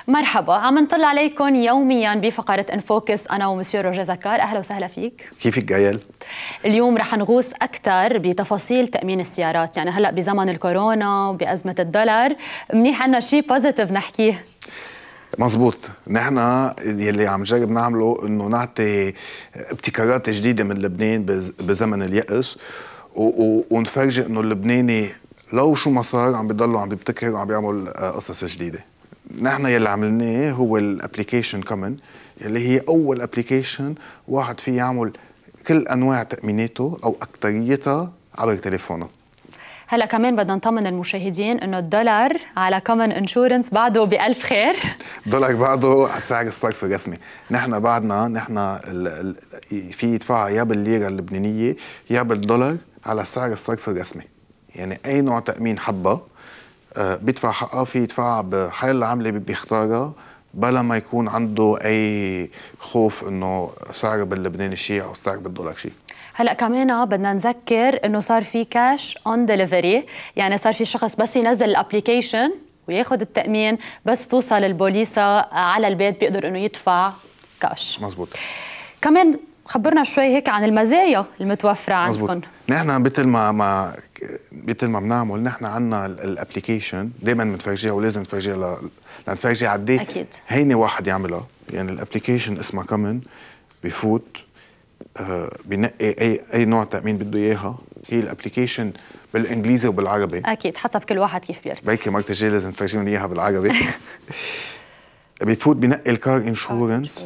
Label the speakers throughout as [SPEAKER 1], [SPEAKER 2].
[SPEAKER 1] مرحبا، عم نطلع عليكم يوميا بفقرة انفوكس أنا ومسيو روجيه زكار. أهلا وسهلا فيك.
[SPEAKER 2] كيفك جايل؟
[SPEAKER 1] اليوم رح نغوص أكثر بتفاصيل تأمين السيارات، يعني هلأ بزمن الكورونا وبأزمة الدولار منيح عنا شيء بوزيتيف نحكيه.
[SPEAKER 2] مزبوط، نحن يلي عم نجرب نعمله انه نعطي ابتكارات جديده من لبنان بزمن اليأس ونفرجي انه اللبناني لو شو ما صار عم بيضلوا عم بيبتكر وعم بيعمل قصص جديده. نحن يلي عملناه هو الابلكيشن كومن، يلي هي اول ابلكيشن واحد فيه يعمل كل انواع تاميناته او اكثريتها عبر تليفونه.
[SPEAKER 1] هلا كمان بدنا نطمن المشاهدين انه الدولار على كومن انشورنس بعده بألف خير.
[SPEAKER 2] الدولار بعده سعر الصرف الرسمي، نحن بعدنا في يدفع يا بالليره اللبنانيه يا بالدولار على سعر الصرف الرسمي، يعني اي نوع تامين حبه بيدفع حقها في يدفعها بحال العمله بيختارها بلا ما يكون عنده اي خوف انه سعر باللبناني شيء او سعر بالدولار شيء.
[SPEAKER 1] هلا كمان بدنا نذكر انه صار في كاش اون ديليفري، يعني صار في شخص بس ينزل الابلكيشن وياخذ التامين، بس توصل البوليصه على البيت بيقدر انه يدفع كاش.
[SPEAKER 2] مزبوط.
[SPEAKER 1] كمان خبرنا شوي هيك عن المزايا المتوفره عندكم.
[SPEAKER 2] نحن مثل ما بنعمل، نحن عندنا الابلكيشن دائما بنفرجيها ولازم نفرجيها لنفرجي قد ايه
[SPEAKER 1] اكيد
[SPEAKER 2] هيني واحد يعملها. يعني الابلكيشن اسمها كومن، بفوت بنقي اي نوع تامين بده اياها. هي الابلكيشن بالانجليزي وبالعربي،
[SPEAKER 1] اكيد حسب كل واحد كيف بيرتاح.
[SPEAKER 2] بيكي مرت الجاي لازم تفرجيهم اياها بالعربي. بفوت بنقي الكار انشورنس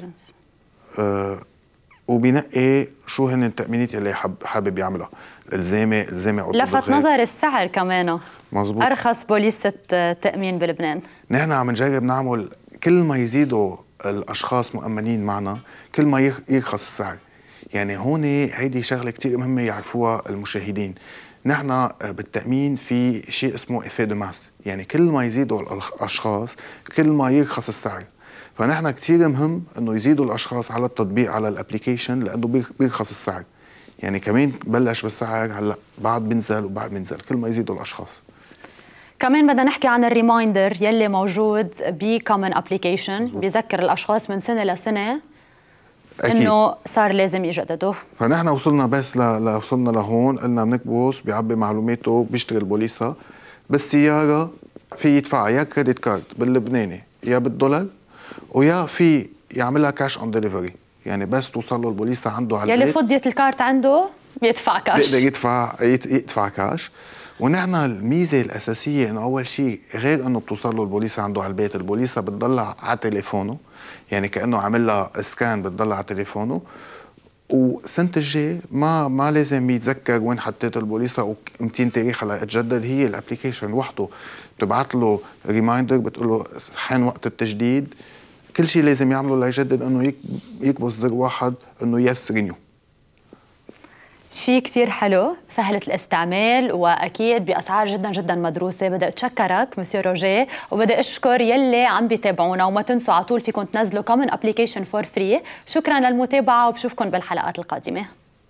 [SPEAKER 2] وبنقي شو هن التامينات اللي حابب يعملها، الزامي
[SPEAKER 1] لفت نظر السعر كمان.
[SPEAKER 2] مزبوط.
[SPEAKER 1] ارخص بوليصه تامين بلبنان.
[SPEAKER 2] نحن عم نجرب نعمل كل ما يزيدوا الاشخاص مؤمنين معنا كل ما يرخص السعر. يعني هون هيدي شغله كثير مهمه يعرفوها المشاهدين. نحن بالتامين في شيء اسمه افيه دو ماس، يعني كل ما يزيدوا الاشخاص كل ما يرخص السعر. فنحن كثير مهم انه يزيدوا الاشخاص على التطبيق على الابلكيشن لانه بيرخص السعر. يعني كمان بلش بالسعر، هلا بعد بينزل وبعد بينزل كل ما يزيدوا الاشخاص.
[SPEAKER 1] كمان بدنا نحكي عن الريمايندر يلي موجود بكومن ابلكيشن، بيذكر الاشخاص من سنه لسنه انه صار لازم يجددوا.
[SPEAKER 2] فنحن وصلنا بس وصلنا لهون، قلنا بنكبس بيعبي معلوماته بيشتري البوليصه بالسياره، في يدفع يا كريدت كارد باللبناني يا بالدولار، ويا في يعملها كاش اون ديليفري، يعني بس توصل له البوليصه عنده على البيت
[SPEAKER 1] يلي فضيت الكارت عنده بيدفع كاش،
[SPEAKER 2] بيقدر يدفع كاش. ونحن الميزه الاساسيه انه اول شيء غير انه بتوصل له البوليصه عنده على البيت، البوليصه بتضلها على تليفونه، يعني كانه عامل لها سكان بتضلها على تليفونه. وسنه الجاي ما لازم يتذكر وين حطيت البوليصه ومتين تاريخها لتجدد. هي الابلكيشن وحده بتبعت له ريمايندر بتقول له حان وقت التجديد. كل شيء لازم يعمله ليجدد انه يكبس زر واحد انه يس رينيو.
[SPEAKER 1] شيء كثير حلو، سهلة الاستعمال، واكيد باسعار جدا جدا مدروسه. بدي اتشكرك مسيو روجيه، وبدي اشكر يلي عم بيتابعونا، وما تنسوا على طول فيكم تنزلوا كومن ابلكيشن فور فري. شكرا للمتابعه وبشوفكم بالحلقات القادمه.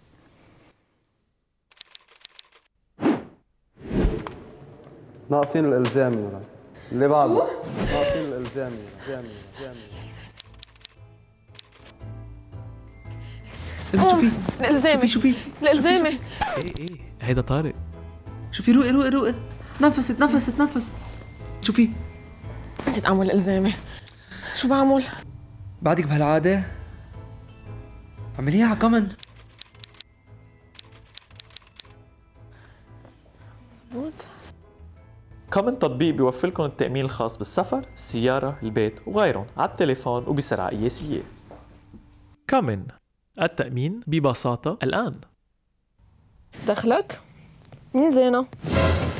[SPEAKER 3] ناقصين الالزامي اللي بعده. ناقصين الالزامي.
[SPEAKER 4] شوفي
[SPEAKER 5] الالزامي.
[SPEAKER 4] شوفي
[SPEAKER 5] الالزامي.
[SPEAKER 4] ايه هيدا طارق.
[SPEAKER 3] شوفي روقي نفست. شوفي
[SPEAKER 5] نسيت اعمل الالزامي. شو بعمل؟
[SPEAKER 3] بعدك بهالعاده اعمليها على كمن.
[SPEAKER 5] مزبوط.
[SPEAKER 4] كومن تطبيق بيوفر لكم التأمين الخاص بالسفر، السيارة، البيت وغيرهم على التليفون وبسرعة قياسية. كومن، التأمين ببساطة الآن.
[SPEAKER 5] دخلك؟ مين زينة؟